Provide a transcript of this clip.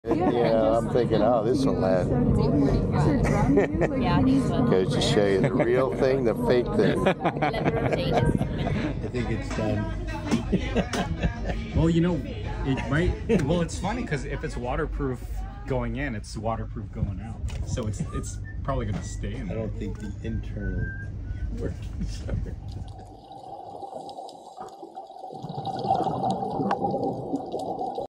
Yeah, I'm thinking, oh, this will last. Yeah, these ones. Goes to show you the real thing, the fake thing. I think it's done. Well, you know, it might. Well, it's funny because if it's waterproof going in, it's waterproof going out. So it's probably gonna stay in I there. don't think the internal workings are.